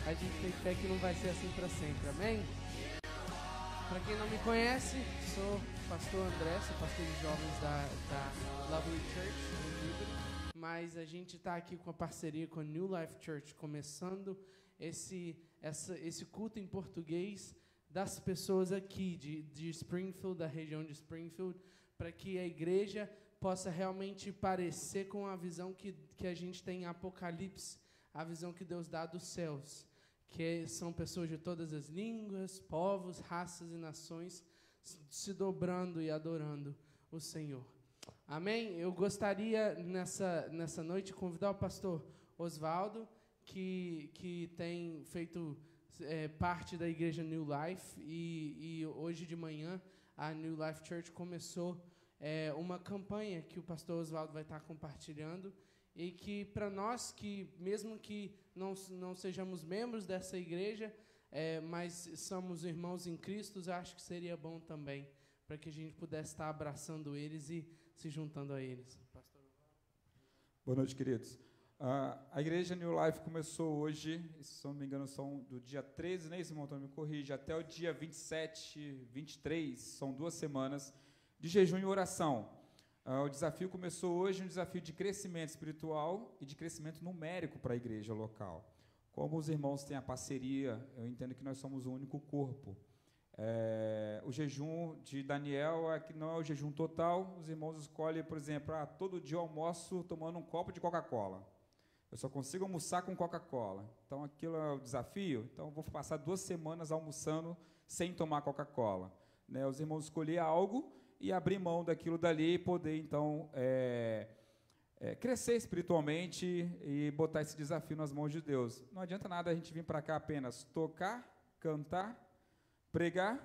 a gente tem fé que não vai ser assim para sempre, amém? Para quem não me conhece, sou pastor André, sou pastor de jovens da Lovely Church em Líbano, mas a gente está aqui com a parceria com a New Life Church, começando esse culto em português das pessoas aqui de Springfield, da região de Springfield, para que a igreja possa realmente parecer com a visão que a gente tem em Apocalipse, a visão que Deus dá dos céus, que são pessoas de todas as línguas, povos, raças e nações se dobrando e adorando o Senhor. Amém? Eu gostaria, nessa noite, convidar o pastor Osvaldo, que tem feito parte da igreja New Life, e hoje de manhã a New Life Church começou uma campanha que o pastor Osvaldo vai estar compartilhando, e que para nós, que mesmo que não sejamos membros dessa igreja, mas somos irmãos em Cristo, eu acho que seria bom também, para que a gente pudesse estar abraçando eles e se juntando a eles. Pastor Osvaldo. Boa noite, queridos. A igreja New Life começou hoje, se não me engano, são do dia 13, né, irmão? Então me corrige, até o dia 27, 23, são 2 semanas de jejum e oração. O desafio começou hoje, um desafio de crescimento espiritual e de crescimento numérico para a igreja local. Como os irmãos têm a parceria, eu entendo que nós somos um único corpo. O jejum de Daniel que não é o jejum total, os irmãos escolhem, por exemplo, todo dia eu almoço tomando um copo de Coca-Cola. Eu só consigo almoçar com Coca-Cola. Então, aquilo é o desafio. Então, eu vou passar 2 semanas almoçando sem tomar Coca-Cola. Né? Os irmãos escolher algo e abrir mão daquilo dali e poder, então, crescer espiritualmente e botar esse desafio nas mãos de Deus. Não adianta nada a gente vir para cá apenas tocar, cantar, pregar,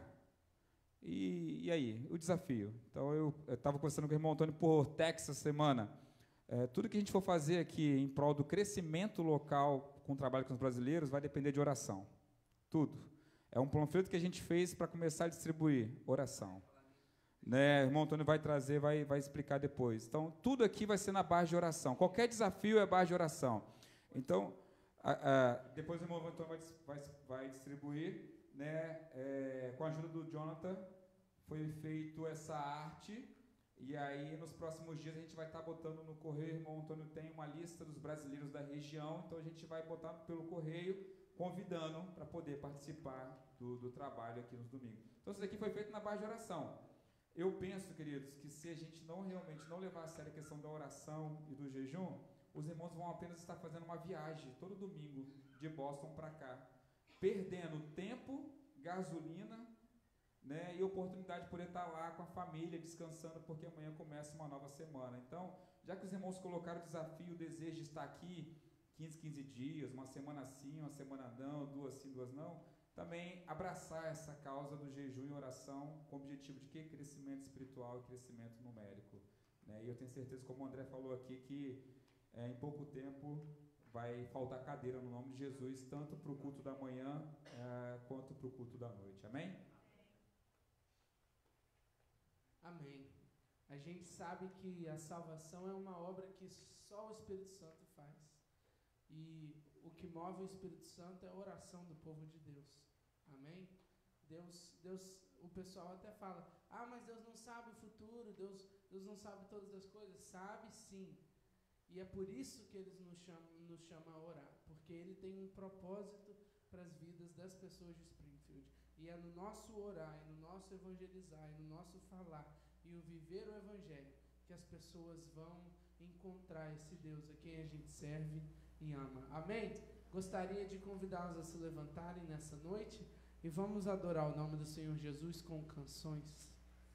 e aí, o desafio. Então, eu estava conversando com o irmão Antônio por Texas essa semana. Tudo que a gente for fazer aqui em prol do crescimento local com o trabalho com os brasileiros vai depender de oração. Tudo. É um panfleto que a gente fez para começar a distribuir oração. Né? O irmão Antônio vai trazer, vai explicar depois. Então, tudo aqui vai ser na base de oração. Qualquer desafio é base de oração. Então, depois o irmão Antônio vai distribuir, né? Com a ajuda do Jonathan, foi feito essa arte. E aí, nos próximos dias, a gente vai estar botando no correio. O irmão Antônio tem uma lista dos brasileiros da região, então a gente vai botar pelo correio, convidando para poder participar do trabalho aqui nos domingos. Então, isso daqui foi feito na base de oração. Eu penso, queridos, que se a gente realmente não levar a sério a questão da oração e do jejum, os irmãos vão apenas estar fazendo uma viagem todo domingo de Boston para cá, perdendo tempo, gasolina, né, e oportunidade de poder estar lá com a família, descansando, porque amanhã começa uma nova semana. Então, já que os irmãos colocaram o desafio, o desejo de estar aqui 15 dias, uma semana sim, uma semana não, 2 sim, 2 não, também abraçar essa causa do jejum e oração com o objetivo de quê? Crescimento espiritual e crescimento numérico. Né? E eu tenho certeza, como o André falou aqui, que em pouco tempo vai faltar cadeira no nome de Jesus, tanto para o culto da manhã quanto para o culto da noite. Amém? Amém. A gente sabe que a salvação é uma obra que só o Espírito Santo faz. E o que move o Espírito Santo é a oração do povo de Deus. Amém? Deus, o pessoal até fala, mas Deus não sabe o futuro, Deus não sabe todas as coisas. Sabe sim. E é por isso que Ele nos chama a orar. Porque Ele tem um propósito para as vidas das pessoas de Springfield. E é no nosso orar, e no nosso evangelizar, e no nosso falar, e o viver o evangelho, que as pessoas vão encontrar esse Deus a quem a gente serve e ama. Amém? Gostaria de convidá-los a se levantarem nessa noite e vamos adorar o nome do Senhor Jesus com canções.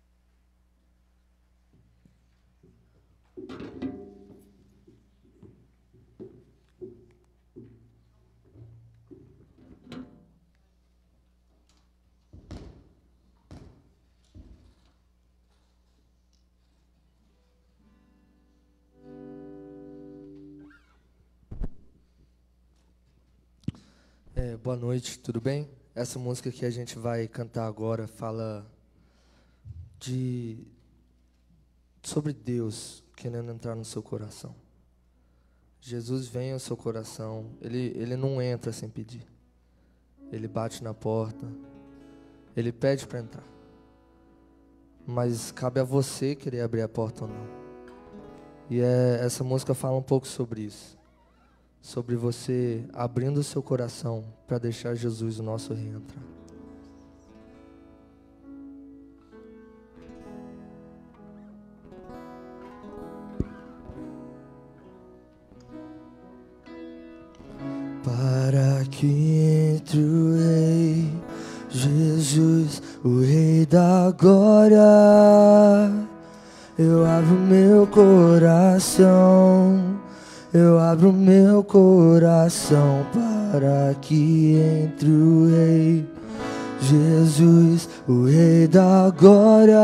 Boa noite, tudo bem? Essa música que a gente vai cantar agora fala sobre Deus querendo entrar no seu coração. Jesus vem ao seu coração, ele não entra sem pedir. Ele bate na porta, Ele pede para entrar. Mas cabe a você querer abrir a porta ou não. E essa música fala um pouco sobre isso. Sobre você abrindo o seu coração para deixar Jesus, o nosso Rei, entrar. Para que entre o Rei Jesus, o Rei da glória, eu abro meu coração, eu abro meu coração para que entre o Rei Jesus, o Rei da glória,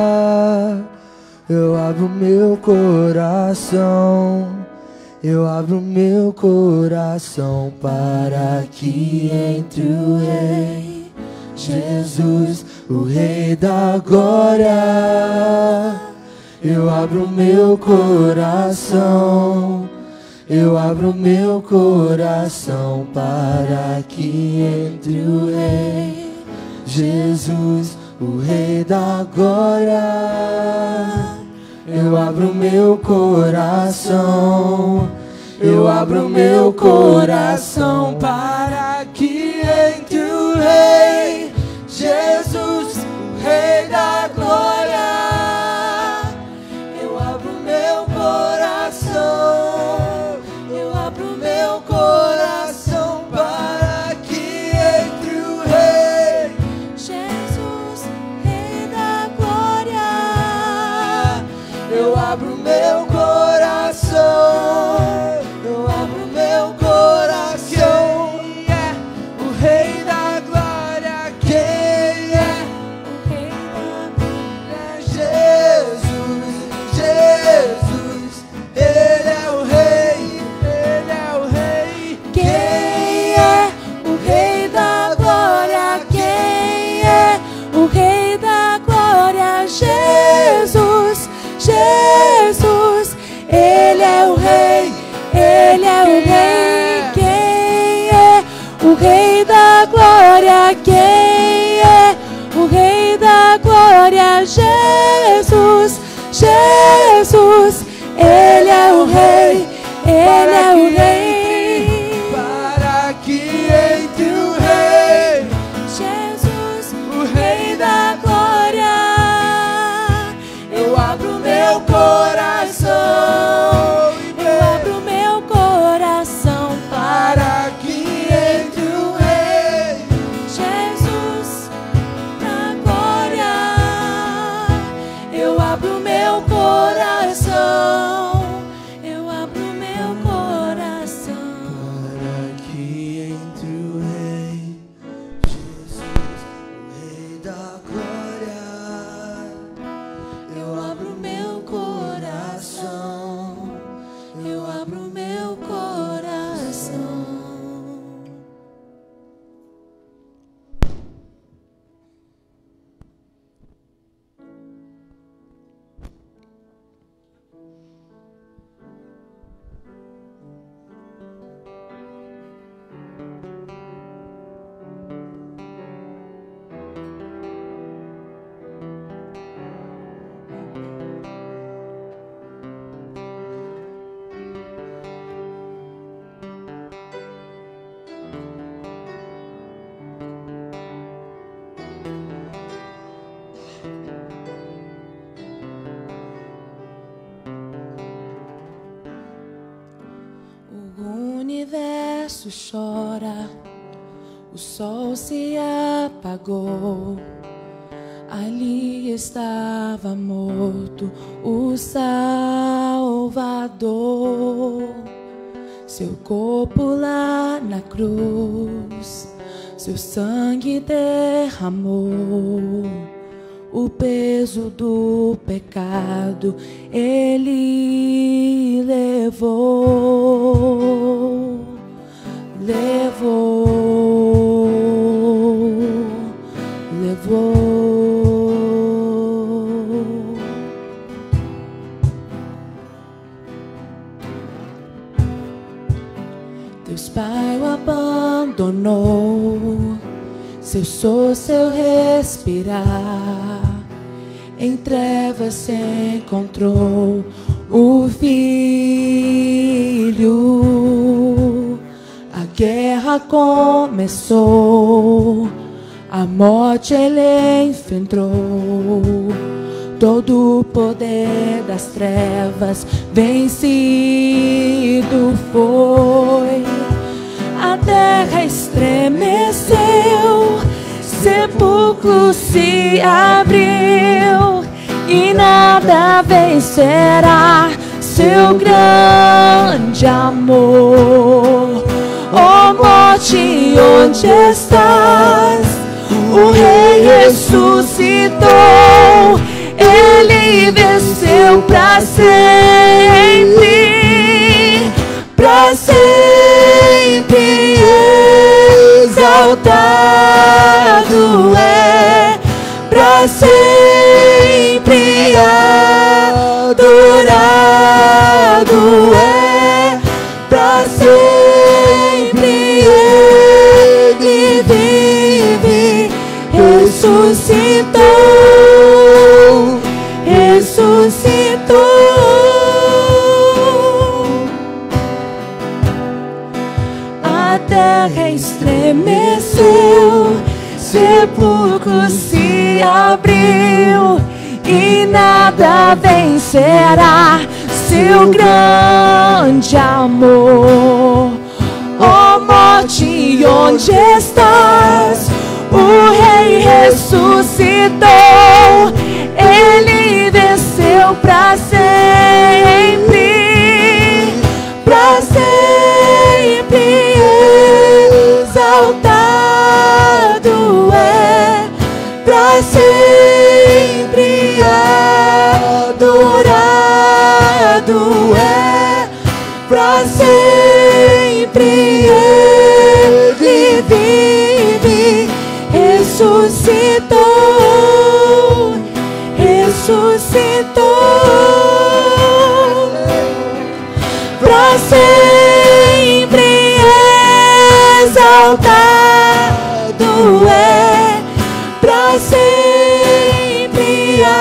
eu abro meu coração. Eu abro meu coração para que entre o Rei Jesus, o Rei da glória. Eu abro meu coração, eu abro meu coração para que entre o Rei Jesus, o Rei da glória. Eu abro meu coração, eu abro meu coração para que entre o Rei Jesus, o Rei da glória. Eu abro meu coração, eu abro meu coração para que entre o Rei Jesus, Rei da glória. Eu abro meu coração, eu abro meu coração. Quem é o Rei da glória? Quem é o Rei da glória? Jesus, Jesus, Ele é o Rei, Ele é o Rei. Quem é o Rei da glória? Quem é o Rei da glória? Jesus, Jesus, Ele é o Rei, Ele é o Rei. Quem é o Rei da glória? Quem é o Rei da glória? Jesus, Jesus, Ele é o Rei, Ele é o Rei. Para que entre o Rei Jesus, o Rei da glória, eu abro meu coração, eu abro meu coração para que entre o Rei Jesus na glória. Eu abro meu coração, eu abro meu coração para que entre o Rei Jesus, o Rei da glória. Eu abro meu coração, eu abro meu coração. O universo chora, o sol se apagou. Ali estava morto o Salvador. Seu corpo lá na cruz, seu sangue derramou. O peso do pecado Ele levou, levou, levou. Deus Pai o abandonou se eu sou seu respirar. Em trevas se encontrou o Filho. A guerra começou, a morte ele enfrentou. Todo o poder das trevas vencido foi. A terra estremeceu, sepulcro se abriu, e nada vencerá seu grande amor. Oh morte, onde estás? O Rei ressuscitou, ele venceu para sempre, para sempre exaltado é, para sempre adorado é, para sempre ele vive, ressuscitou, ressuscitou. A terra estremeceu, sepulcro se abriu, e nada vencerá seu grande amor. Oh morte, onde estás? O Rei ressuscitou, ele venceu para sempre, para sempre exaltado é, para sempre adorado é, para sempre ele vive, ressuscitou, ressuscitou, para sempre exaltado é, para sempre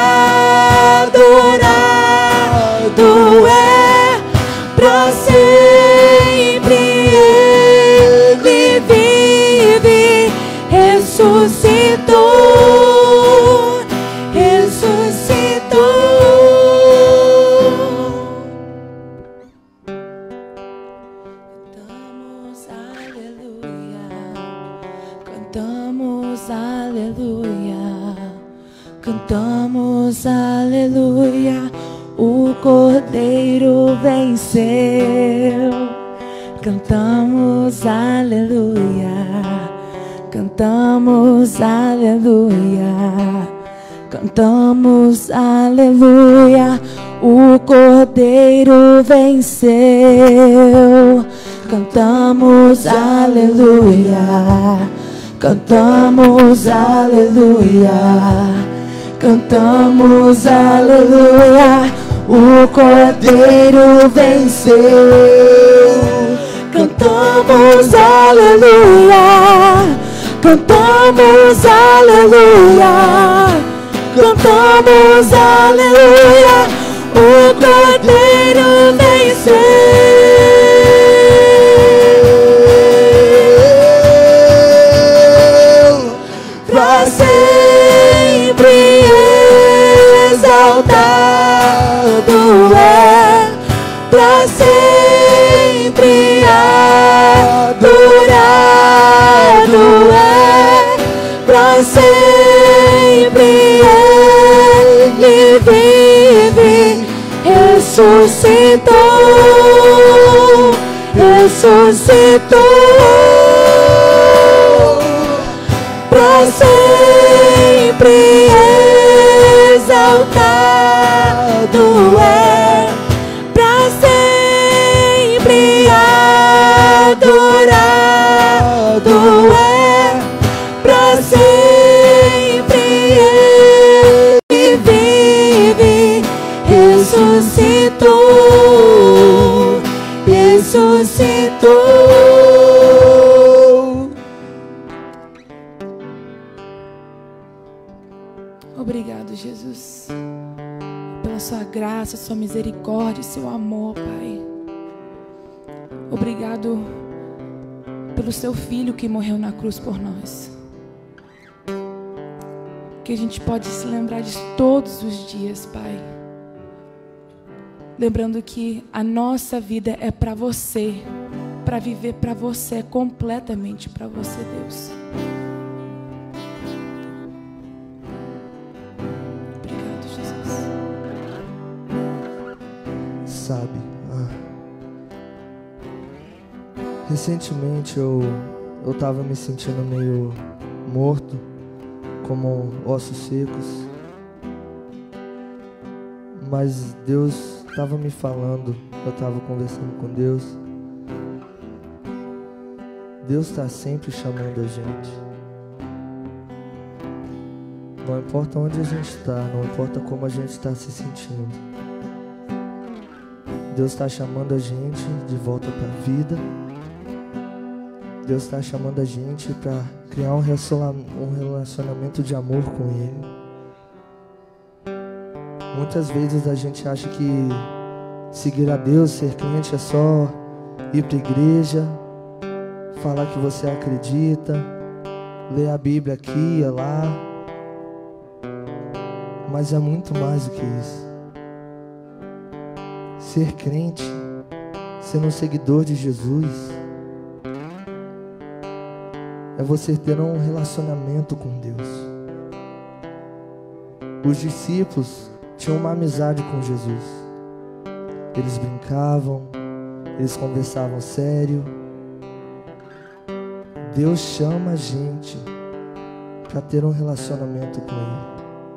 adorado é, para sempre ele vive, ressuscitou, ressuscitou. Cantamos aleluia, cantamos aleluia, o Cordeiro venceu. Cantamos aleluia, cantamos aleluia, cantamos aleluia, o Cordeiro venceu. Cantamos aleluia, cantamos aleluia, cantamos aleluia, o Cordeiro venceu. Cantamos aleluia, cantamos aleluia, cantamos aleluia, o Cordeiro venceu. Para sempre exaltado é, para sempre adorado é, para sempre ele vive, ressuscitou, ressuscitou, para sempre exaltado é, para sempre adorado é, para sempre ele vive, ressuscitou, ressuscitou. Obrigado, Jesus, pela sua graça, sua misericórdia, seu amor, Pai. Obrigado pelo seu Filho que morreu na cruz por nós. Que a gente pode se lembrar disso todos os dias, Pai. Lembrando que a nossa vida é para você, para viver para você, é completamente para você, Deus. Obrigado, Jesus. Sabe, recentemente eu tava me sentindo meio morto, como ossos secos. Mas Deus estava me falando, eu estava conversando com Deus. Deus está sempre chamando a gente. Não importa onde a gente está, não importa como a gente está se sentindo. Deus está chamando a gente de volta para a vida. Deus está chamando a gente para criar um relacionamento de amor com Ele. Muitas vezes a gente acha que seguir a Deus, ser crente, é só ir para a igreja, falar que você acredita, ler a Bíblia aqui e lá. Mas é muito mais do que isso. Ser crente, ser um seguidor de Jesus, é você ter um relacionamento com Deus. Os discípulos tinham uma amizade com Jesus. Eles brincavam, eles conversavam sério. Deus chama a gente para ter um relacionamento com Ele.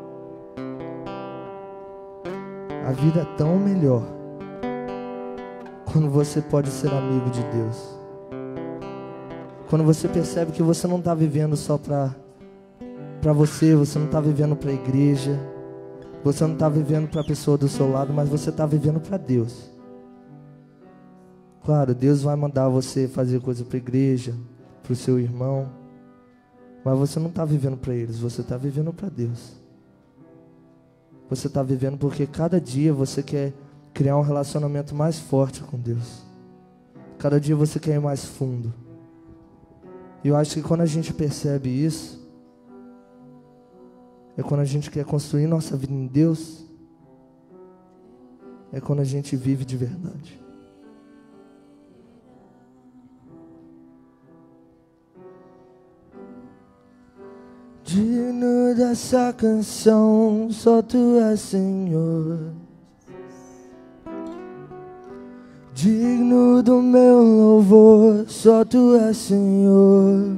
A vida é tão melhor quando você pode ser amigo de Deus. Quando você percebe que você não está vivendo só para você não está vivendo para a igreja, você não está vivendo para a pessoa do seu lado, mas você está vivendo para Deus. Claro, Deus vai mandar você fazer coisa para a igreja, para o seu irmão, mas você não está vivendo para eles, você está vivendo para Deus. Você está vivendo porque cada dia você quer criar um relacionamento mais forte com Deus. Cada dia você quer ir mais fundo. E eu acho que quando a gente percebe isso, é quando a gente quer construir nossa vida em Deus, é quando a gente vive de verdade. Digno dessa canção, só Tu és Senhor. Digno do meu louvor, só Tu és Senhor.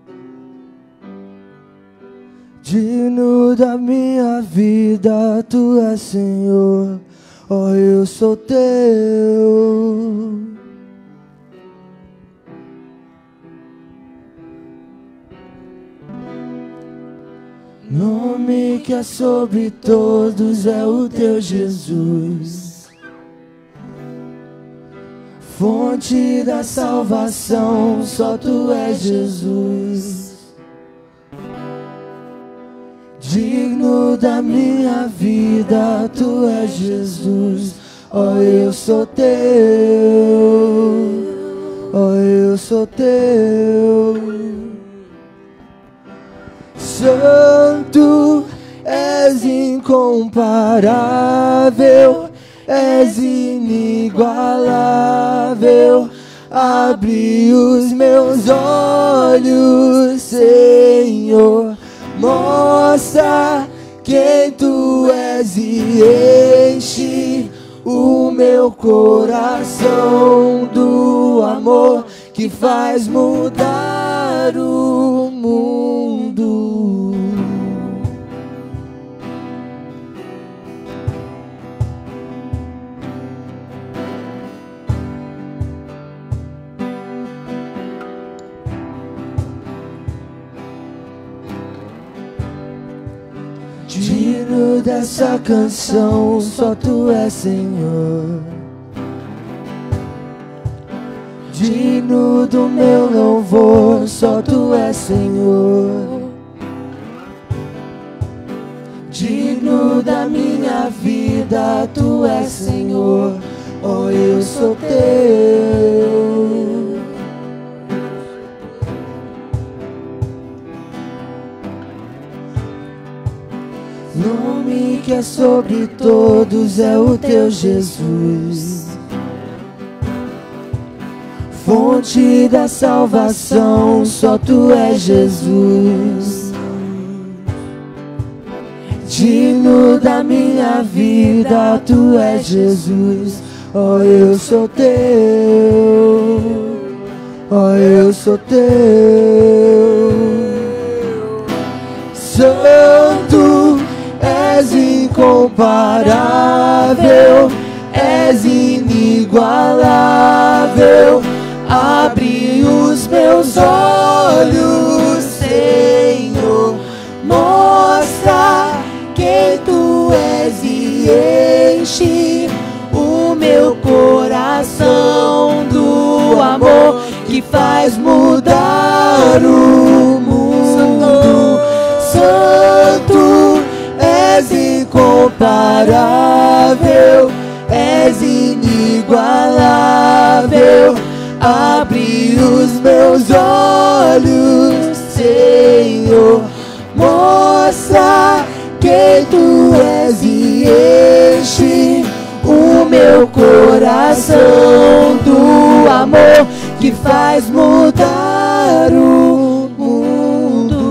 Digno da minha vida, Tu és Senhor. Oh, eu sou Teu. Nome que é sobre todos é o Teu Jesus. Fonte da salvação, só Tu és Jesus. Digno da minha vida, Tu és Jesus. Oh, eu sou Teu. Oh, eu sou Teu. Santo, és incomparável, és inigualável. Abre os meus olhos, Senhor. Mostra quem Tu és e enche o meu coração do amor que faz mudar o mundo. Digno dessa canção, só Tu és Senhor. Digno do meu louvor, só Tu és Senhor. digno da minha vida, tu és Senhor, oh, eu sou teu. Nome que é sobre todos é o teu Jesus, fonte da salvação, só tu és Jesus. Digno da minha vida, tu és Jesus, oh, eu sou teu, oh, eu sou teu. Santo, és incomparável, és inigualável. Abre os meus olhos, Senhor, mostra quem tu és e enche o meu coração do amor que faz mudar o mundo. Santo, és incomparável, és inigualável. Abre os meus olhos, Senhor, mostra quem tu és e enche o meu coração do amor que faz mudar o mundo.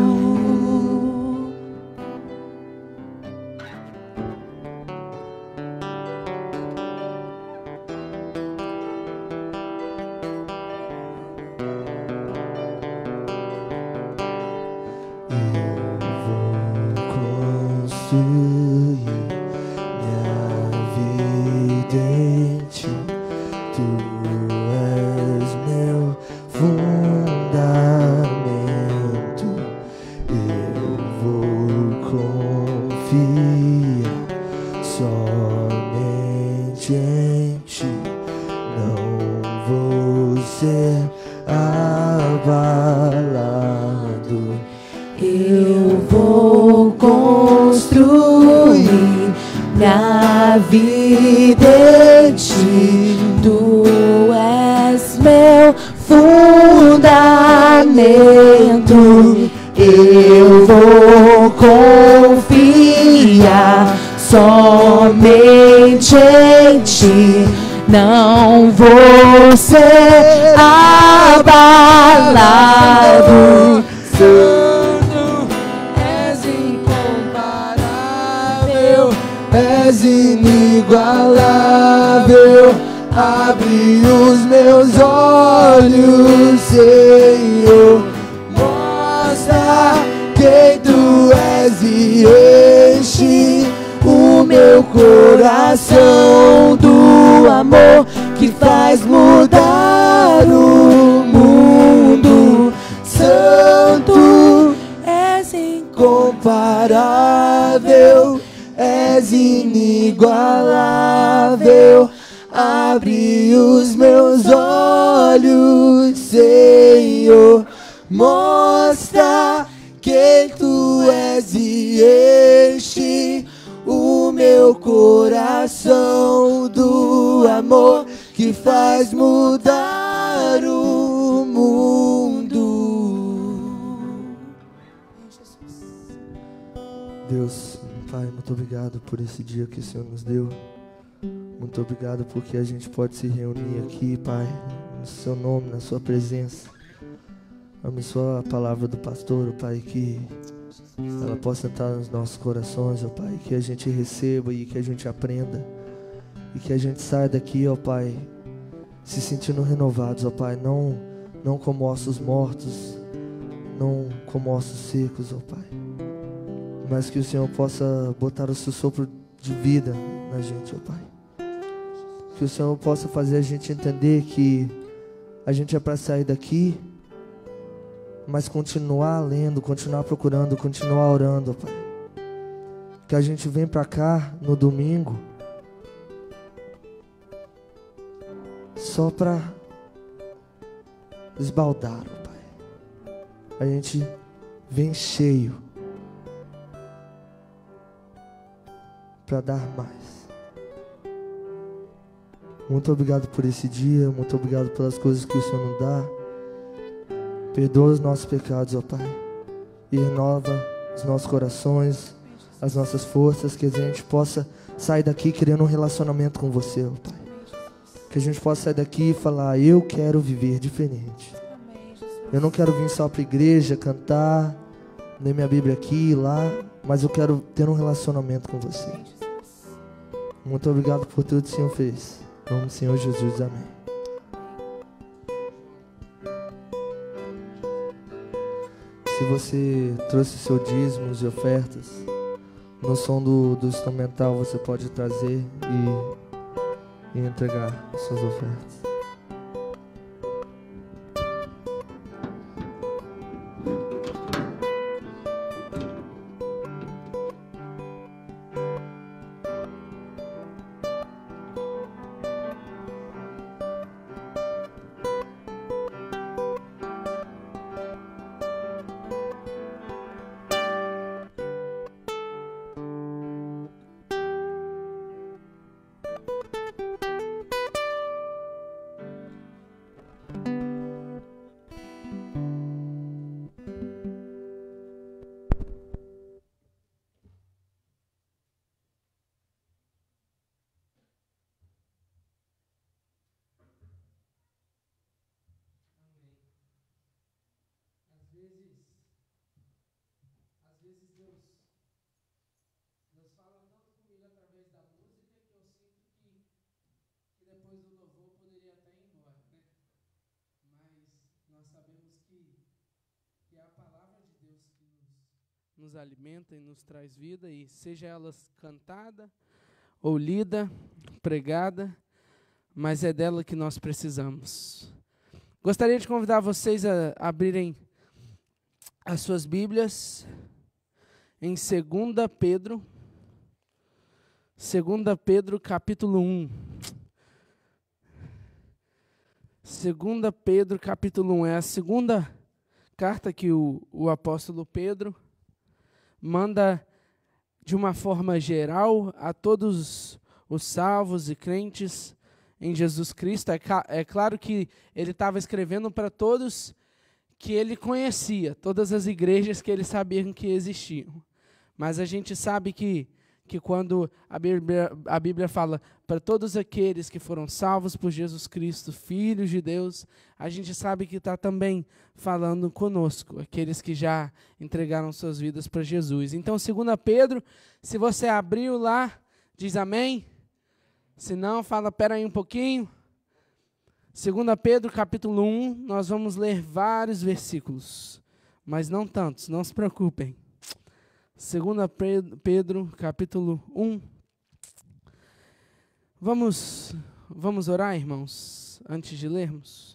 Eu vou construir minha vida em ti. Tu és meu fundamento. Eu vou confiar somente em ti. Não vou ser abalado. És inigualável. Abre os meus olhos, Senhor, mostra quem tu és e enche o meu coração do amor que faz mudar o mundo. Santo, és incomparável, és inigualável. Abre os meus olhos, Senhor, mostra quem tu és e enche o meu coração do amor que faz mudar o mundo. Deus, Pai, muito obrigado por esse dia que o Senhor nos deu. Muito obrigado porque a gente pode se reunir aqui, Pai, no Seu nome, na Sua presença. Abençoa a palavra do pastor, ó Pai, que ela possa entrar nos nossos corações, ó Pai, que a gente receba e que a gente aprenda. E que a gente saia daqui, ó Pai, se sentindo renovados, ó Pai, não como ossos mortos, não como ossos secos, ó Pai. Mas que o Senhor possa botar o Seu sopro de vida na gente, ó Pai. Que o Senhor possa fazer a gente entender que a gente é para sair daqui, mas continuar lendo, continuar procurando, continuar orando, ó Pai. Que a gente vem para cá no domingo só para esbaldar, ó Pai. A gente vem cheio para dar mais. Muito obrigado por esse dia, muito obrigado pelas coisas que o Senhor nos dá. Perdoa os nossos pecados, ó Pai, e renova os nossos corações, as nossas forças, que a gente possa sair daqui querendo um relacionamento com você, ó Pai. Que a gente possa sair daqui e falar: eu quero viver diferente. Eu não quero vir só para a igreja, cantar, ler minha Bíblia aqui e lá, mas eu quero ter um relacionamento com você. Muito obrigado por tudo que o Senhor fez. Em nome do Senhor Jesus, amém. Se você trouxe seus dízimos e ofertas, no som do instrumental você pode trazer e entregar as suas ofertas. Deus fala tanto comigo através da música que eu sinto que depois do louvor poderia até ir embora, né? Mas nós sabemos que é a palavra de Deus que nos alimenta e nos traz vida, e seja ela cantada ou lida, pregada, mas é dela que nós precisamos. Gostaria de convidar vocês a abrirem as suas Bíblias em 2 Pedro capítulo 1. 2 Pedro capítulo 1 é a segunda carta que o apóstolo Pedro manda de uma forma geral a todos os salvos e crentes em Jesus Cristo. É claro que ele estava escrevendo para todos que ele conhecia, todas as igrejas que ele sabia que existiam. Mas a gente sabe que quando a Bíblia fala para todos aqueles que foram salvos por Jesus Cristo, filhos de Deus, a gente sabe que está também falando conosco, aqueles que já entregaram suas vidas para Jesus. Então, 2 Pedro, se você abriu lá, diz amém. Se não, fala, pera aí um pouquinho. 2 Pedro capítulo 1, nós vamos ler vários versículos, mas não tantos, não se preocupem. 2 Pedro capítulo 1. Vamos orar, irmãos, antes de lermos?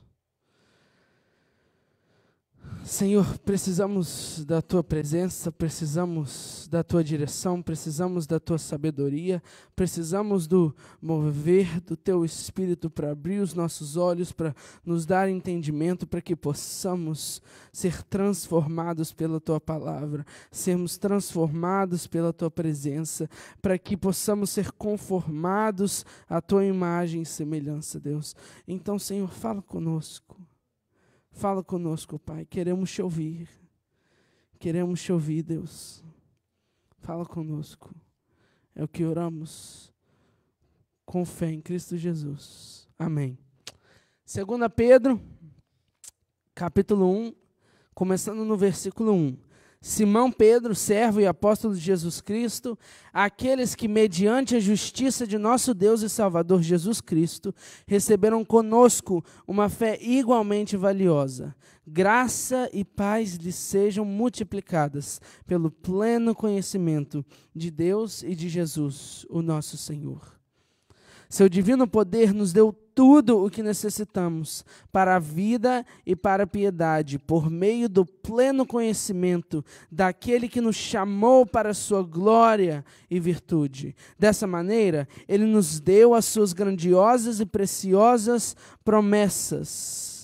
Senhor, precisamos da Tua presença, precisamos da Tua direção, precisamos da Tua sabedoria, precisamos do mover do Teu Espírito para abrir os nossos olhos, para nos dar entendimento, para que possamos ser transformados pela Tua palavra, sermos transformados pela Tua presença, para que possamos ser conformados à Tua imagem e semelhança, Deus. Então, Senhor, fala conosco. Fala conosco, Pai. Queremos te ouvir. Queremos te ouvir, Deus. Fala conosco. É o que oramos com fé em Cristo Jesus. Amém. 2 Pedro, capítulo 1, começando no versículo 1. Simão Pedro, servo e apóstolo de Jesus Cristo, aqueles que, mediante a justiça de nosso Deus e Salvador Jesus Cristo, receberam conosco uma fé igualmente valiosa. Graça e paz lhes sejam multiplicadas pelo pleno conhecimento de Deus e de Jesus, o nosso Senhor. Seu divino poder nos deu tudo o que necessitamos para a vida e para a piedade, por meio do pleno conhecimento daquele que nos chamou para a sua glória e virtude. Dessa maneira, ele nos deu as suas grandiosas e preciosas promessas,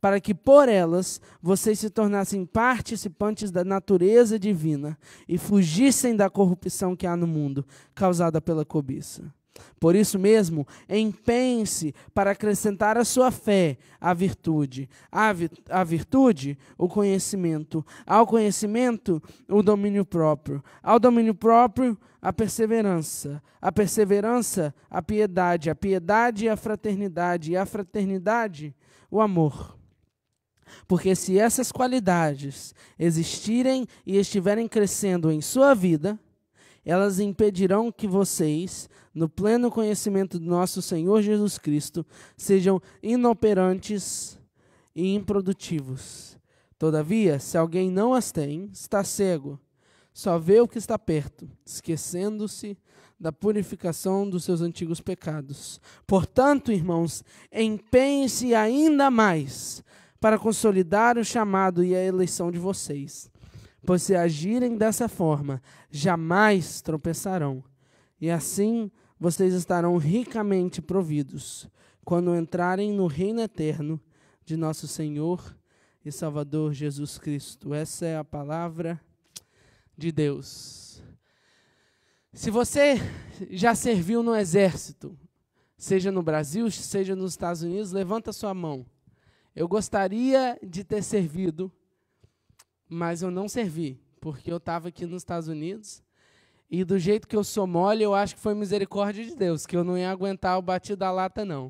para que por elas vocês se tornassem participantes da natureza divina e fugissem da corrupção que há no mundo, causada pela cobiça. Por isso mesmo, empenhe-se para acrescentar à sua fé a virtude, à virtude, o conhecimento, ao conhecimento, o domínio próprio, ao domínio próprio, a perseverança, a piedade, a fraternidade, e a fraternidade, o amor. Porque se essas qualidades existirem e estiverem crescendo em sua vida, elas impedirão que vocês, no pleno conhecimento do nosso Senhor Jesus Cristo, sejam inoperantes e improdutivos. Todavia, se alguém não as tem, está cego, só vê o que está perto, esquecendo-se da purificação dos seus antigos pecados. Portanto, irmãos, empenhem-se ainda mais para consolidar o chamado e a eleição de vocês. Pois se agirem dessa forma, jamais tropeçarão. E assim vocês estarão ricamente providos quando entrarem no reino eterno de nosso Senhor e Salvador Jesus Cristo. Essa é a palavra de Deus. Se você já serviu no exército, seja no Brasil, seja nos Estados Unidos, levanta sua mão. Eu gostaria de ter servido, mas eu não servi, porque eu estava aqui nos Estados Unidos e do jeito que eu sou mole, eu acho que foi misericórdia de Deus, que eu não ia aguentar o batido da lata, não.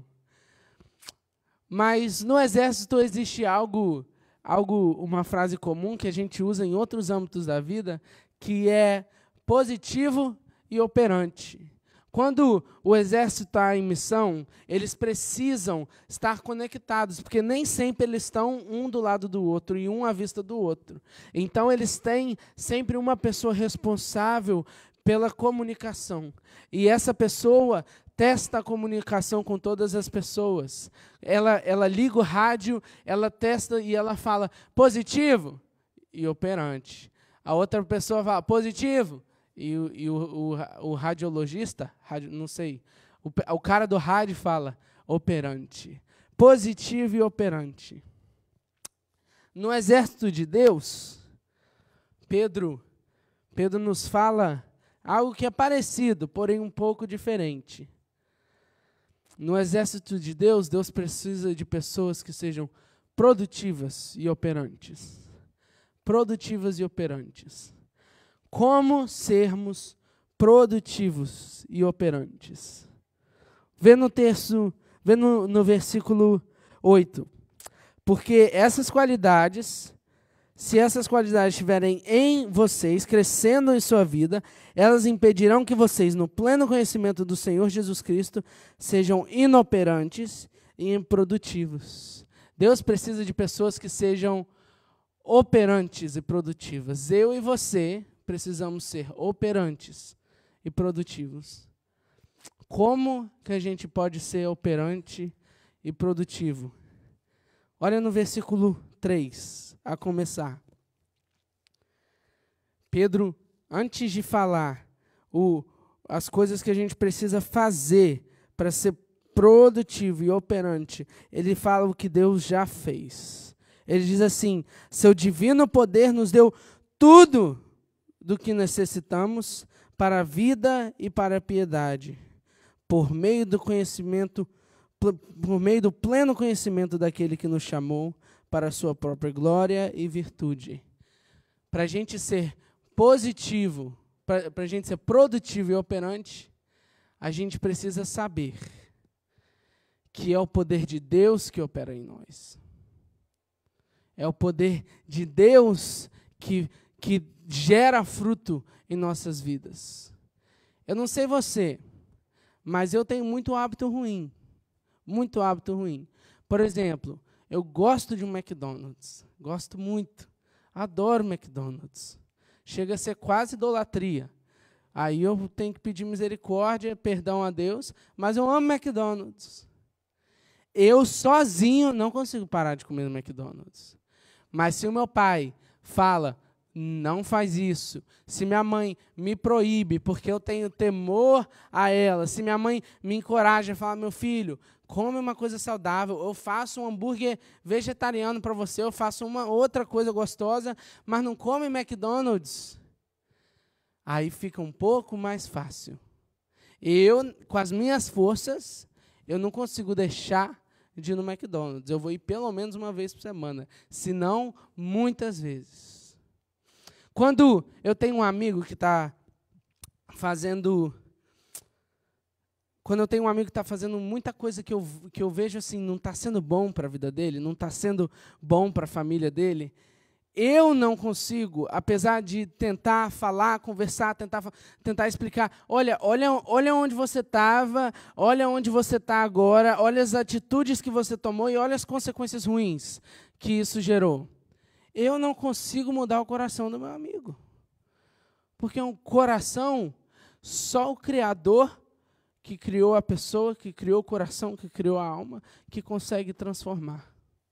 Mas no exército existe uma frase comum que a gente usa em outros âmbitos da vida, que é positivo e operante. Quando o exército está em missão, eles precisam estar conectados, porque nem sempre eles estão um do lado do outro e um à vista do outro. Então, eles têm sempre uma pessoa responsável pela comunicação. E essa pessoa testa a comunicação com todas as pessoas. Ela liga o rádio, ela testa e ela fala positivo e operante. A outra pessoa fala positivo. E o radiologista, não sei, o cara do rádio fala operante, positivo e operante. No exército de Deus, Pedro nos fala algo que é parecido, porém um pouco diferente. No exército de Deus, Deus precisa de pessoas que sejam produtivas e operantes. Produtivas e operantes. Como sermos produtivos e operantes? Vê no versículo 8. Porque essas qualidades, se essas qualidades estiverem em vocês, crescendo em sua vida, elas impedirão que vocês, no pleno conhecimento do Senhor Jesus Cristo, sejam inoperantes e improdutivos. Deus precisa de pessoas que sejam operantes e produtivas. Eu e você precisamos ser operantes e produtivos. Como que a gente pode ser operante e produtivo? Olha no versículo 3, a começar. Pedro, antes de falar as coisas que a gente precisa fazer para ser produtivo e operante, ele fala o que Deus já fez. Ele diz assim: seu divino poder nos deu tudo do que necessitamos para a vida e para a piedade, por meio do pleno conhecimento daquele que nos chamou para a sua própria glória e virtude. Para a gente ser positivo, para a gente ser produtivo e operante, a gente precisa saber que é o poder de Deus que opera em nós. É o poder de Deus que gera fruto em nossas vidas. Eu não sei você, mas eu tenho muito hábito ruim. Muito hábito ruim. Por exemplo, eu gosto de um McDonald's. Gosto muito. Adoro McDonald's. Chega a ser quase idolatria. Aí eu tenho que pedir misericórdia, perdão a Deus, mas eu amo McDonald's. Eu sozinho não consigo parar de comer no McDonald's. Mas se o meu pai fala, não faz isso. Se minha mãe me proíbe, porque eu tenho temor a ela. Se minha mãe me encoraja a falar, meu filho, come uma coisa saudável, eu faço um hambúrguer vegetariano para você, eu faço uma outra coisa gostosa, mas não come McDonald's. Aí fica um pouco mais fácil. Eu, com as minhas forças, eu não consigo deixar de ir no McDonald's. Eu vou ir pelo menos uma vez por semana, se não, muitas vezes. Quando eu tenho um amigo que está fazendo... Quando eu tenho um amigo que está fazendo muita coisa que eu vejo assim, não está sendo bom para a vida dele, não está sendo bom para a família dele, eu não consigo, apesar de tentar falar, conversar, tentar explicar, olha onde você estava, olha onde você está agora, olha as atitudes que você tomou e olha as consequências ruins que isso gerou. Eu não consigo mudar o coração do meu amigo. Porque é um coração, só o Criador que criou a pessoa, que criou o coração, que criou a alma, que consegue transformar.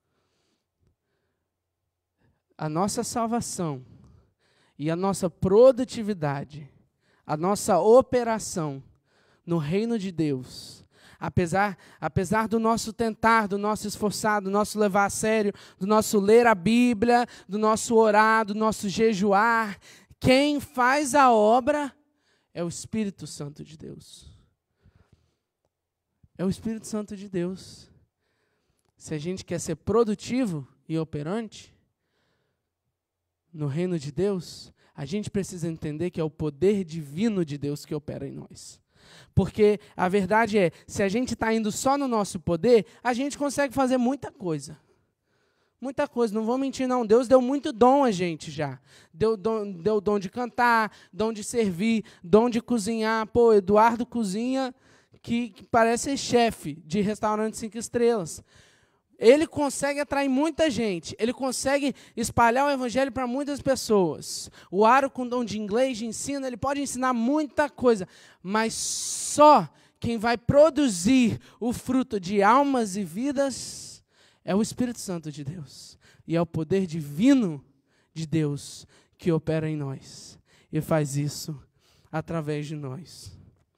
A nossa salvação e a nossa produtividade, a nossa operação no reino de Deus, apesar do nosso tentar, do nosso esforçar, do nosso levar a sério, do nosso ler a Bíblia, do nosso orar, do nosso jejuar, quem faz a obra é o Espírito Santo de Deus. É o Espírito Santo de Deus. Se a gente quer ser produtivo e operante no reino de Deus, a gente precisa entender que é o poder divino de Deus que opera em nós. Porque a verdade é, se a gente está indo só no nosso poder, a gente consegue fazer muita coisa. Muita coisa, não vou mentir não, Deus deu muito dom a gente já. Deu dom de cantar, dom de servir, dom de cozinhar. Pô, Eduardo cozinha que parece chefe de restaurante 5 estrelas. Ele consegue atrair muita gente, ele consegue espalhar o evangelho para muitas pessoas. O Aro, com dom de inglês, de ensino, ele pode ensinar muita coisa, mas só quem vai produzir o fruto de almas e vidas é o Espírito Santo de Deus. E é o poder divino de Deus que opera em nós e faz isso através de nós.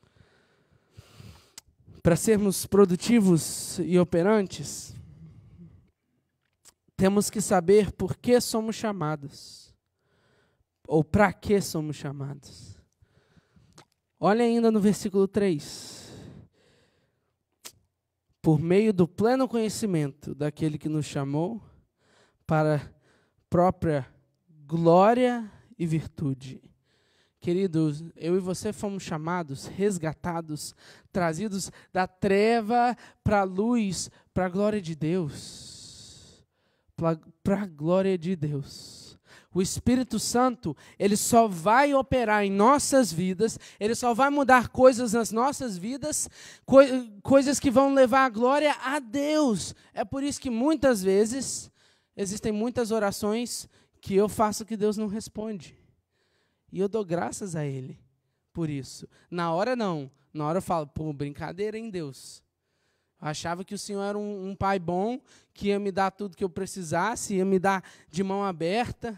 Para sermos produtivos e operantes, temos que saber por que somos chamados, ou para que somos chamados. Olha ainda no versículo 3. Por meio do pleno conhecimento daquele que nos chamou para própria glória e virtude. Queridos, eu e você fomos chamados, resgatados, trazidos da treva para a luz, para a glória de Deus. Para a glória de Deus. O Espírito Santo, ele só vai operar em nossas vidas, ele só vai mudar coisas nas nossas vidas, coisas que vão levar a glória a Deus. É por isso que muitas vezes, existem muitas orações que eu faço que Deus não responde. E eu dou graças a Ele por isso. Na hora não. Na hora eu falo, pô, brincadeira, hein, Deus? Eu achava que o Senhor era um pai bom, que ia me dar tudo que eu precisasse, ia me dar de mão aberta.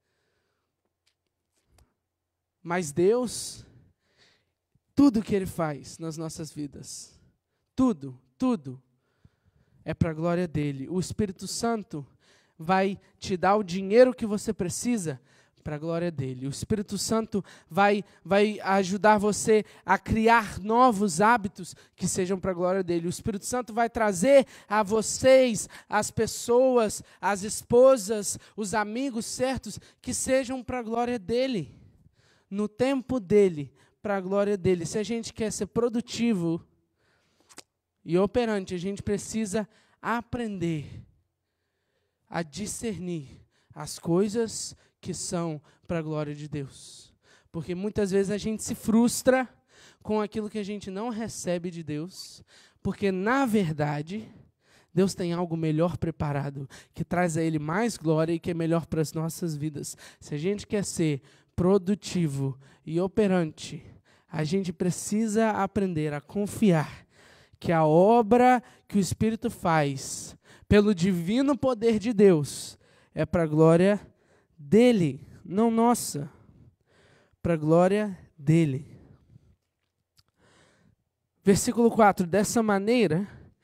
Mas Deus, tudo que Ele faz nas nossas vidas, tudo é para a glória dEle. O Espírito Santo vai te dar o dinheiro que você precisa para a glória dEle. O Espírito Santo vai ajudar você a criar novos hábitos que sejam para a glória dEle. O Espírito Santo vai trazer a vocês, as pessoas, as esposas, os amigos certos, que sejam para a glória dEle. No tempo dEle, para a glória dEle. Se a gente quer ser produtivo e operante, a gente precisa aprender a discernir as coisas que são para a glória de Deus. Porque muitas vezes a gente se frustra com aquilo que a gente não recebe de Deus, porque, na verdade, Deus tem algo melhor preparado, que traz a Ele mais glória e que é melhor para as nossas vidas. Se a gente quer ser produtivo e operante, a gente precisa aprender a confiar que a obra que o Espírito faz, pelo divino poder de Deus, é para a glória dEle, não nossa, para a glória dEle. Versículo 4, dessa maneira,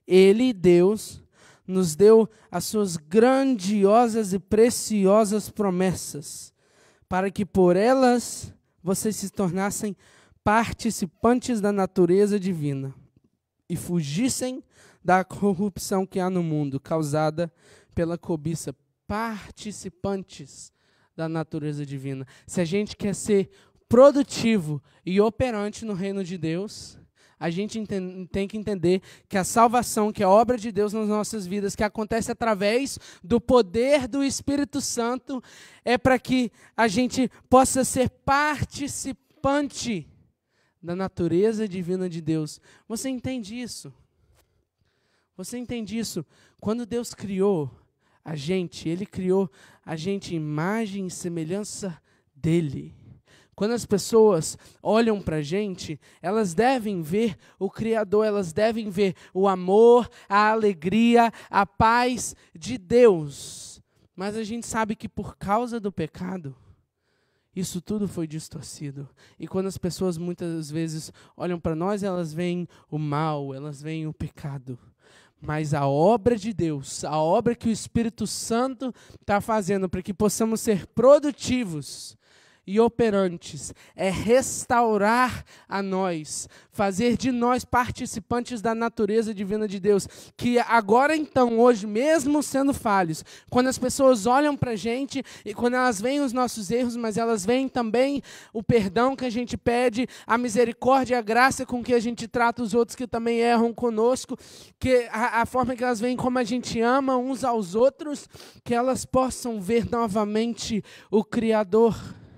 Ele, Deus, nos deu as suas grandiosas e preciosas promessas, para que por elas vocês se tornassem participantes da natureza divina e fugissem da corrupção que há no mundo, causada pela cobiça. Participantes da natureza divina. Se a gente quer ser produtivo e operante no reino de Deus, a gente tem que entender que a salvação, que é a obra de Deus nas nossas vidas, que acontece através do poder do Espírito Santo, é para que a gente possa ser participante da natureza divina de Deus. Você entende isso? Você entende isso? Quando Deus criou a gente, Ele criou a gente imagem e semelhança dEle. Quando as pessoas olham para a gente, elas devem ver o Criador, elas devem ver o amor, a alegria, a paz de Deus. Mas a gente sabe que por causa do pecado, isso tudo foi distorcido. E quando as pessoas muitas vezes olham para nós, elas veem o mal, elas veem o pecado. Mas a obra de Deus, a obra que o Espírito Santo está fazendo para que possamos ser produtivos e operantes, é restaurar a nós, fazer de nós participantes da natureza divina de Deus, que agora então, hoje, mesmo sendo falhos, quando as pessoas olham para a gente, e quando elas veem os nossos erros, mas elas veem também o perdão que a gente pede, a misericórdia, a graça com que a gente trata os outros que também erram conosco, que a forma que elas veem como a gente ama uns aos outros, que elas possam ver novamente o Criador.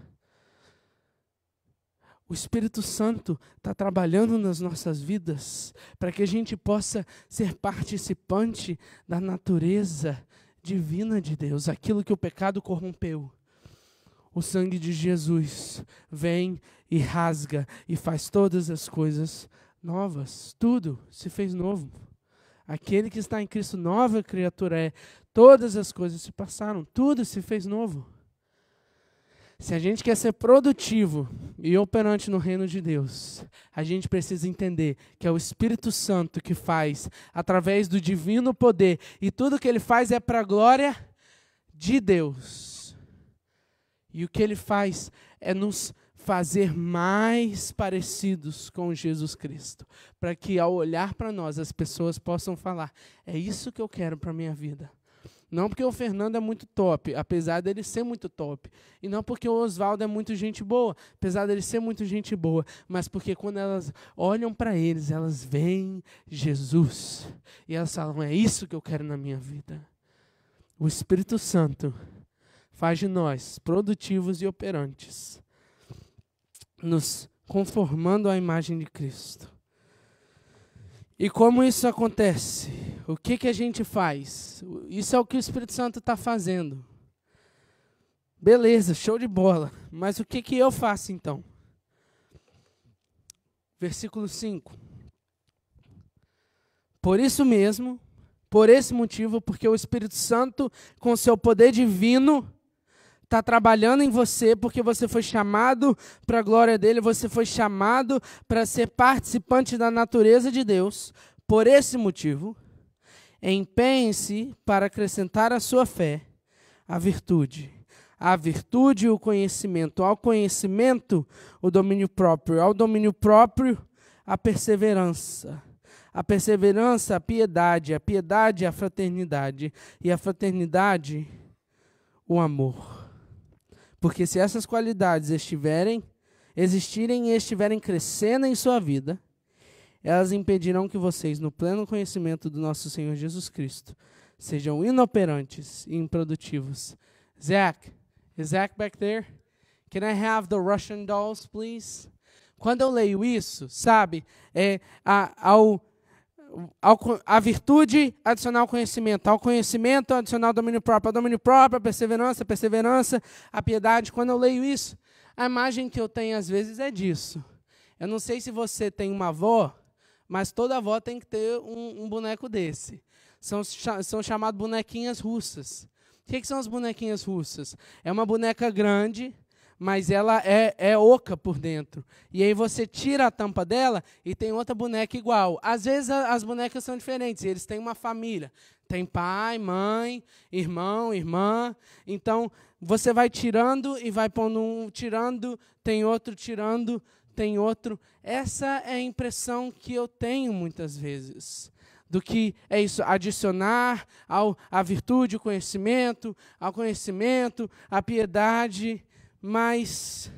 O Espírito Santo está trabalhando nas nossas vidas para que a gente possa ser participante da natureza divina de Deus, aquilo que o pecado corrompeu. O sangue de Jesus vem e rasga e faz todas as coisas novas. Tudo se fez novo. Aquele que está em Cristo, nova criatura é. Todas as coisas se passaram, tudo se fez novo. Se a gente quer ser produtivo e operante no reino de Deus, a gente precisa entender que é o Espírito Santo que faz através do divino poder, e tudo que Ele faz é para a glória de Deus. E o que Ele faz é nos fazer mais parecidos com Jesus Cristo, para que ao olhar para nós as pessoas possam falar, é isso que eu quero para a minha vida. Não porque o Fernando é muito top, apesar dele ser muito top. E não porque o Oswaldo é muito gente boa, apesar dele ser muito gente boa. Mas porque quando elas olham para eles, elas veem Jesus. E elas falam, é isso que eu quero na minha vida. O Espírito Santo faz de nós produtivos e operantes, nos conformando à imagem de Cristo. E como isso acontece? O que a gente faz? Isso é o que o Espírito Santo está fazendo. Beleza, show de bola. Mas o que eu faço então? Versículo 5. Por isso mesmo, por esse motivo, porque o Espírito Santo, com seu poder divino, está trabalhando em você, porque você foi chamado para a glória dele, você foi chamado para ser participante da natureza de Deus. Por esse motivo, empenhe-se para acrescentar à sua fé a virtude, o conhecimento, ao conhecimento, o domínio próprio, ao domínio próprio, a perseverança, a piedade, a fraternidade, e a fraternidade, o amor. Porque se essas qualidades existirem e estiverem crescendo em sua vida, elas impedirão que vocês, no pleno conhecimento do nosso Senhor Jesus Cristo, sejam inoperantes e improdutivos. Zach, is Zach back there? Can I have the Russian dolls, please? Quando eu leio isso, sabe, a virtude adicionar o conhecimento, ao conhecimento adicionar o domínio próprio, ao domínio próprio, a perseverança, a piedade. Quando eu leio isso, a imagem que eu tenho às vezes é disso. Eu não sei se você tem uma avó, mas toda avó tem que ter um boneco desse. São chamados bonequinhas russas. O que são as bonequinhas russas? É uma boneca grande, mas ela é oca por dentro. E aí você tira a tampa dela e tem outra boneca igual. Às vezes as bonecas são diferentes, eles têm uma família. Tem pai, mãe, irmão, irmã. Então, você vai tirando e vai pondo um tirando, tem outro tirando, tem outro. Essa é a impressão que eu tenho muitas vezes. Do que é isso, adicionar à virtude o conhecimento, ao conhecimento, a piedade. Mas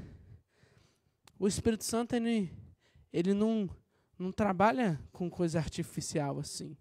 o Espírito Santo, ele não trabalha com coisa artificial assim.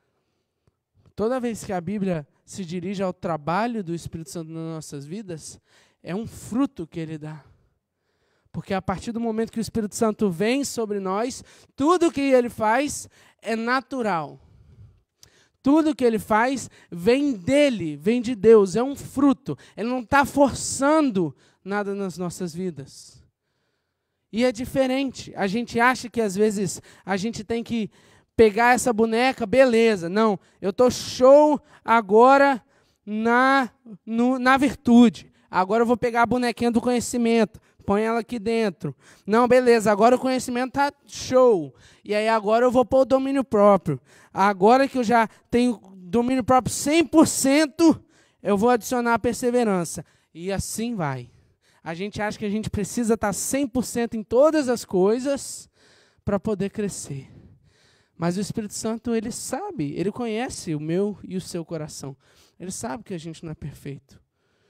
Toda vez que a Bíblia se dirige ao trabalho do Espírito Santo nas nossas vidas, é um fruto que ele dá. Porque a partir do momento que o Espírito Santo vem sobre nós, tudo que ele faz é natural. Tudo que ele faz vem dele, vem de Deus, é um fruto. Ele não está forçando nada nas nossas vidas. E é diferente. A gente acha que às vezes a gente tem que pegar essa boneca, beleza. Não, eu estou show agora na virtude. Agora eu vou pegar a bonequinha do conhecimento, põe ela aqui dentro. Não, beleza, agora o conhecimento está show. E aí agora eu vou pôr o domínio próprio. Agora que eu já tenho domínio próprio 100%, eu vou adicionar a perseverança. E assim vai. A gente acha que a gente precisa estar 100% em todas as coisas para poder crescer. Mas o Espírito Santo, ele sabe, ele conhece o meu e o seu coração. Ele sabe que a gente não é perfeito.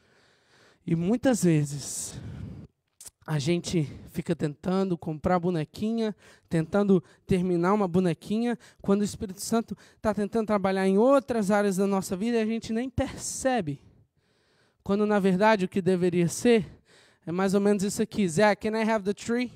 E muitas vezes a gente fica tentando comprar bonequinha, tentando terminar uma bonequinha, quando o Espírito Santo está tentando trabalhar em outras áreas da nossa vida e a gente nem percebe. Quando, na verdade, o que deveria ser é mais ou menos isso aqui. Zach, can I have the tree?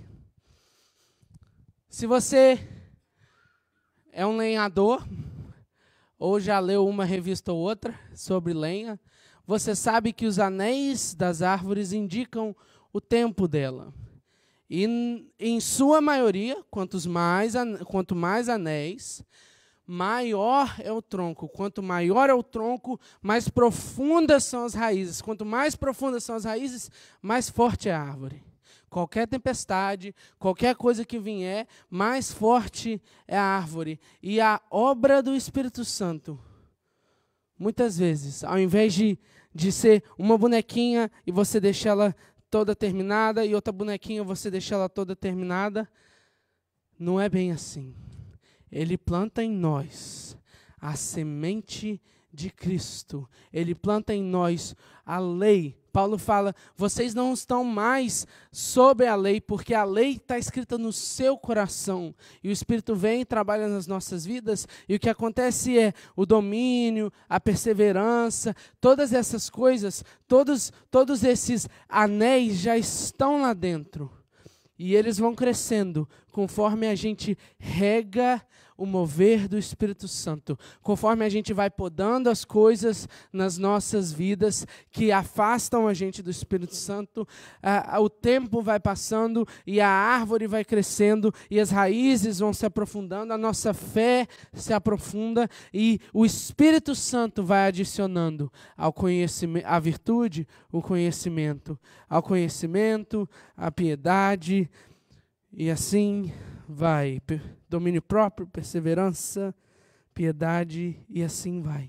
Se você é um lenhador, ou já leu uma revista ou outra sobre lenha, você sabe que os anéis das árvores indicam o tempo dela. E, em sua maioria, quanto mais anéis, maior é o tronco. Quanto maior é o tronco, mais profundas são as raízes. Quanto mais profundas são as raízes, mais forte é a árvore. Qualquer tempestade, qualquer coisa que vier, mais forte é a árvore. E a obra do Espírito Santo, muitas vezes, ao invés de ser uma bonequinha e você deixar ela toda terminada, e outra bonequinha você deixar ela toda terminada, não é bem assim. Ele planta em nós a semente de Cristo. Ele planta em nós a lei. Paulo fala, vocês não estão mais sob a lei, porque a lei está escrita no seu coração. E o Espírito vem e trabalha nas nossas vidas, e o que acontece é o domínio, a perseverança, todas essas coisas, todos esses anéis já estão lá dentro. E eles vão crescendo conforme a gente rega o mover do Espírito Santo, conforme a gente vai podando as coisas nas nossas vidas que afastam a gente do Espírito Santo, o tempo vai passando e a árvore vai crescendo e as raízes vão se aprofundando, a nossa fé se aprofunda e o Espírito Santo vai adicionando ao conhecimento, à virtude, o conhecimento, ao conhecimento, a piedade e assim vai. Domínio próprio, perseverança, piedade e assim vai.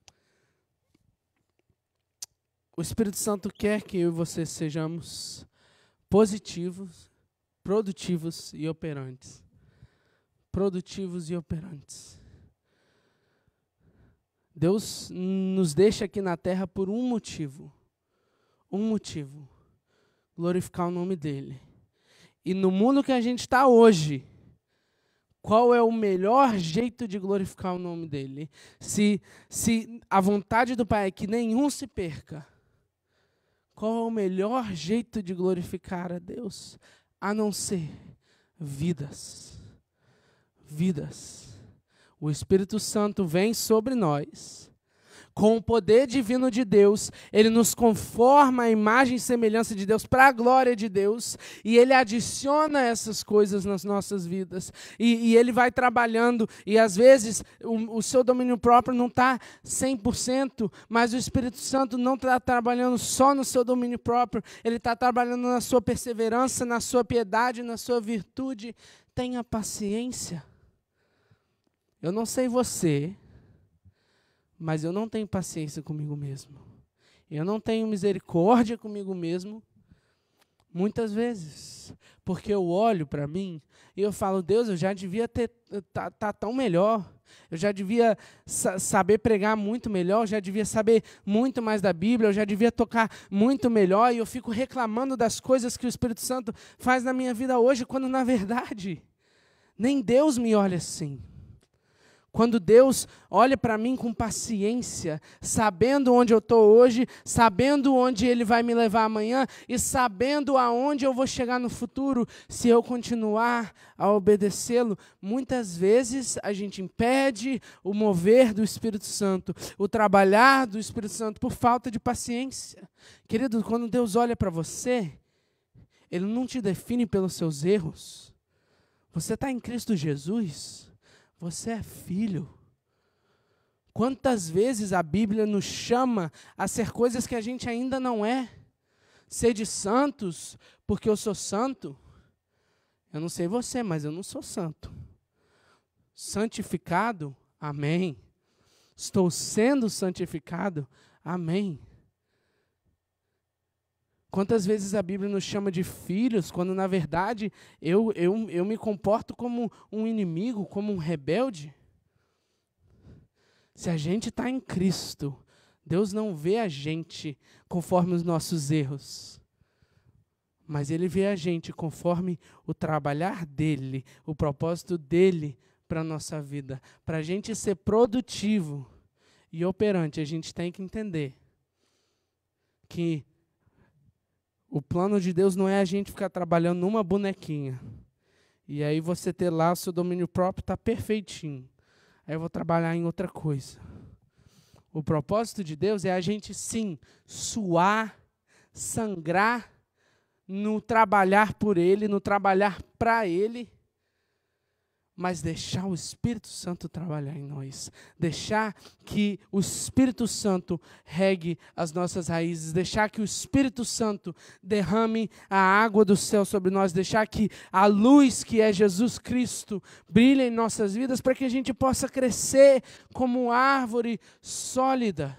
O Espírito Santo quer que eu e você sejamos positivos, produtivos e operantes. Produtivos e operantes. Deus nos deixa aqui na terra por um motivo. Um motivo. Glorificar o nome dEle. E no mundo que a gente está hoje, qual é o melhor jeito de glorificar o nome dEle? Se a vontade do Pai é que nenhum se perca, qual é o melhor jeito de glorificar a Deus? A não ser vidas. Vidas. O Espírito Santo vem sobre nós, Com o poder divino de Deus, Ele nos conforma à imagem e semelhança de Deus, para a glória de Deus, e Ele adiciona essas coisas nas nossas vidas. E Ele vai trabalhando, e às vezes o seu domínio próprio não está 100%, mas o Espírito Santo não está trabalhando só no seu domínio próprio, Ele está trabalhando na sua perseverança, na sua piedade, na sua virtude. Tenha paciência. Eu não sei você, mas eu não tenho paciência comigo mesmo. Eu não tenho misericórdia comigo mesmo, muitas vezes. Porque eu olho para mim e eu falo, Deus, eu já devia tá tão melhor. Eu já devia saber pregar muito melhor, eu já devia saber muito mais da Bíblia, eu já devia tocar muito melhor. E eu fico reclamando das coisas que o Espírito Santo faz na minha vida hoje, quando na verdade, nem Deus me olha assim. Quando Deus olha para mim com paciência, sabendo onde eu estou hoje, sabendo onde Ele vai me levar amanhã e sabendo aonde eu vou chegar no futuro, se eu continuar a obedecê-lo, muitas vezes a gente impede o mover do Espírito Santo, o trabalhar do Espírito Santo por falta de paciência. Querido, quando Deus olha para você, Ele não te define pelos seus erros. Você está em Cristo Jesus. Você é filho. Quantas vezes a Bíblia nos chama a ser coisas que a gente ainda não é? Sede santos, porque eu sou santo. Eu não sei você, mas eu não sou santo. Santificado, amém. Estou sendo santificado, amém. Quantas vezes a Bíblia nos chama de filhos, quando na verdade eu me comporto como um inimigo, como um rebelde? Se a gente está em Cristo, Deus não vê a gente conforme os nossos erros, mas Ele vê a gente conforme o trabalhar dEle, o propósito dEle para a nossa vida. Para a gente ser produtivo e operante, a gente tem que entender que o plano de Deus não é a gente ficar trabalhando numa bonequinha. E aí você ter lá o seu domínio próprio, está perfeitinho. Aí eu vou trabalhar em outra coisa. O propósito de Deus é a gente, sim, suar, sangrar no trabalhar por Ele, no trabalhar para Ele, mas deixar o Espírito Santo trabalhar em nós. Deixar que o Espírito Santo regue as nossas raízes. Deixar que o Espírito Santo derrame a água do céu sobre nós. Deixar que a luz que é Jesus Cristo brilhe em nossas vidas para que a gente possa crescer como árvore sólida,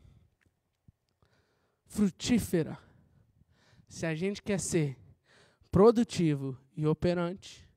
frutífera. Se a gente quer ser produtivo e operante,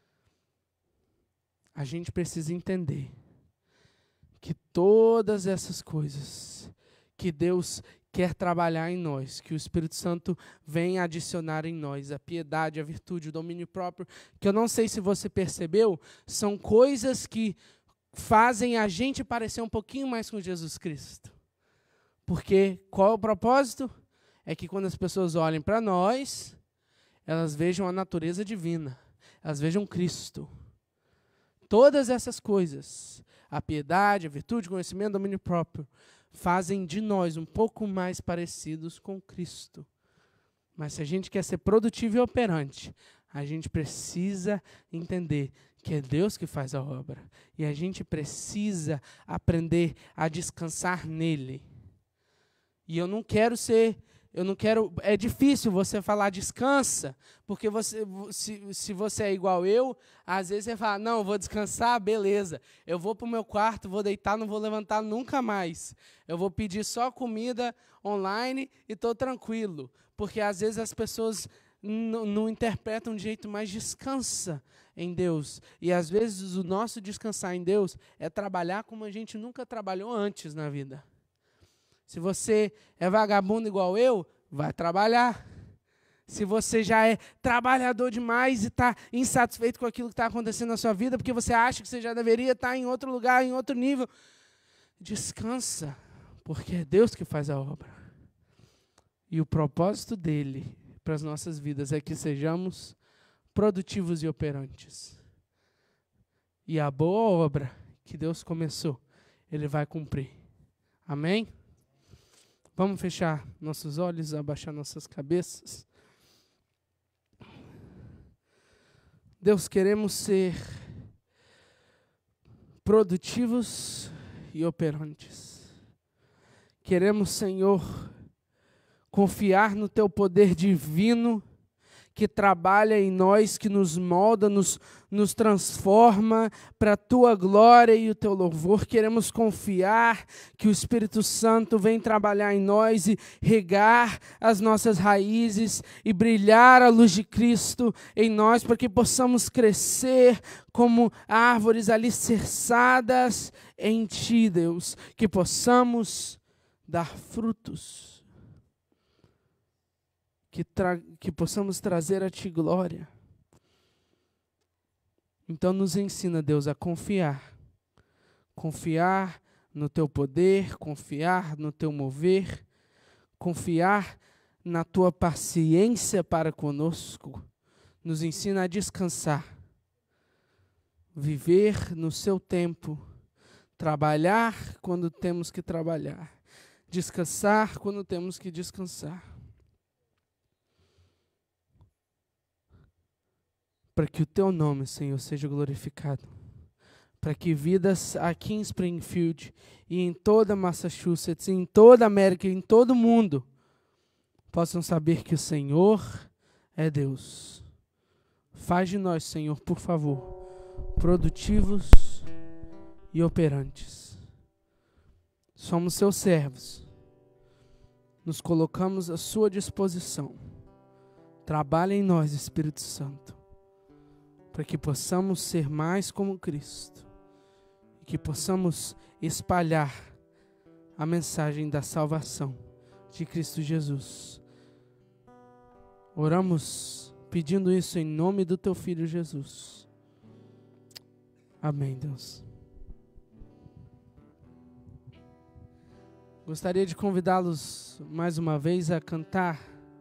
a gente precisa entender que todas essas coisas que Deus quer trabalhar em nós, que o Espírito Santo vem adicionar em nós, a piedade, a virtude, o domínio próprio, que eu não sei se você percebeu, são coisas que fazem a gente parecer um pouquinho mais com Jesus Cristo. Porque qual é o propósito? É que quando as pessoas olhem para nós, elas vejam a natureza divina, elas vejam Cristo. Todas essas coisas, a piedade, a virtude, o conhecimento, o domínio próprio, fazem de nós um pouco mais parecidos com Cristo. Mas se a gente quer ser produtivo e operante, a gente precisa entender que é Deus que faz a obra. E a gente precisa aprender a descansar nele. E eu não quero, é difícil você falar descansa, porque se você é igual eu, às vezes você fala, não, eu vou descansar, beleza, eu vou para o meu quarto, vou deitar, não vou levantar nunca mais, eu vou pedir só comida online e estou tranquilo, porque às vezes as pessoas não interpretam de jeito mais descansa em Deus, e às vezes o nosso descansar em Deus é trabalhar como a gente nunca trabalhou antes na vida. Se você é vagabundo igual eu, vai trabalhar. Se você já é trabalhador demais e está insatisfeito com aquilo que está acontecendo na sua vida, porque você acha que você já deveria estar em outro lugar, em outro nível, descansa, porque é Deus que faz a obra. E o propósito dele para as nossas vidas é que sejamos produtivos e operantes. E a boa obra que Deus começou, Ele vai cumprir Amém? Vamos fechar nossos olhos, abaixar nossas cabeças. Deus, queremos ser produtivos e operantes. Queremos, Senhor, confiar no Teu poder divino que trabalha em nós, que nos molda, nos transforma para a Tua glória e o Teu louvor. Queremos confiar que o Espírito Santo vem trabalhar em nós e regar as nossas raízes e brilhar a luz de Cristo em nós, para que possamos crescer como árvores alicerçadas em Ti, Deus, que possamos dar frutos, que possamos trazer a Ti glória. Então nos ensina, Deus, a confiar no Teu poder, confiar no Teu mover, confiar na Tua paciência para conosco. Nos ensina a descansar, viver no Seu tempo, trabalhar quando temos que trabalhar, descansar quando temos que descansar. Para que o Teu nome, Senhor, seja glorificado. Para que vidas aqui em Springfield e em toda Massachusetts, em toda a América, em todo o mundo, possam saber que o Senhor é Deus. Faz de nós, Senhor, por favor, produtivos e operantes. Somos Seus servos. Nos colocamos à Sua disposição. Trabalhe em nós, Espírito Santo, para que possamos ser mais como Cristo e que possamos espalhar a mensagem da salvação de Cristo Jesus. Oramos pedindo isso em nome do Teu Filho Jesus. Amém, Deus. Gostaria de convidá-los mais uma vez a cantar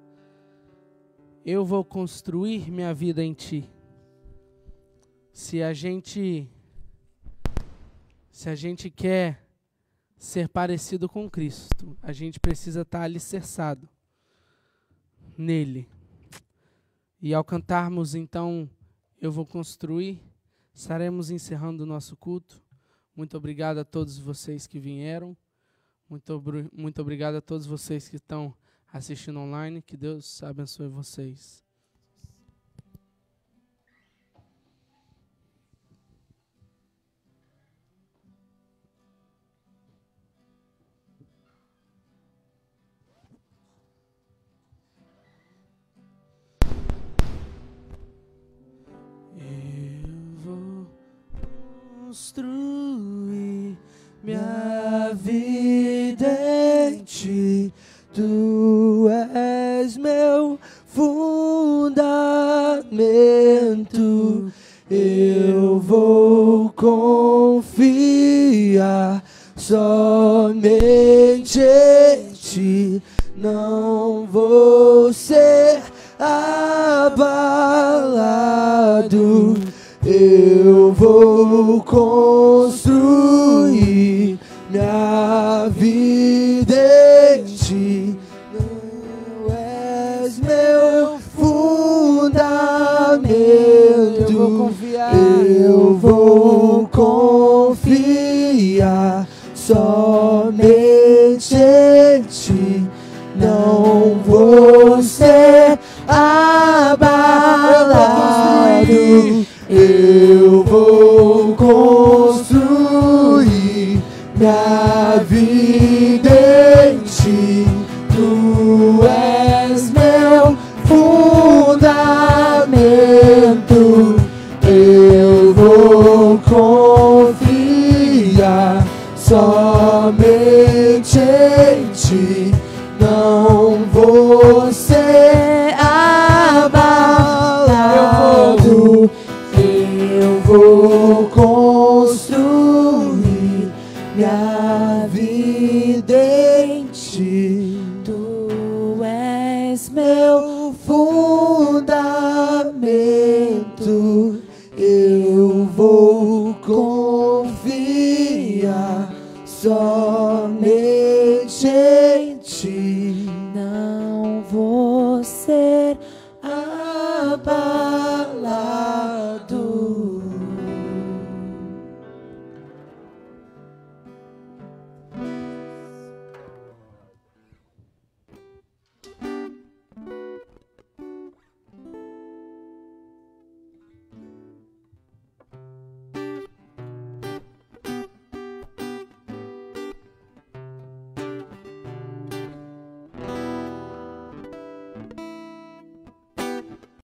Eu Vou Construir Minha Vida em Ti. Se a gente quer ser parecido com Cristo, a gente precisa estar alicerçado nele. E ao cantarmos, então, Eu Vou Construir, estaremos encerrando o nosso culto. Muito obrigado a todos vocês que vieram. Muito obrigado a todos vocês que estão assistindo online. Que Deus abençoe vocês. Construir minha vida em Ti, Tu és meu fundamento. Eu vou confiar somente em Ti, não vou ser abalado. Eu vou construir minha vida em Ti, Tu és meu fundamento. Eu vou confiar somente em Ti, não vou ser abalado.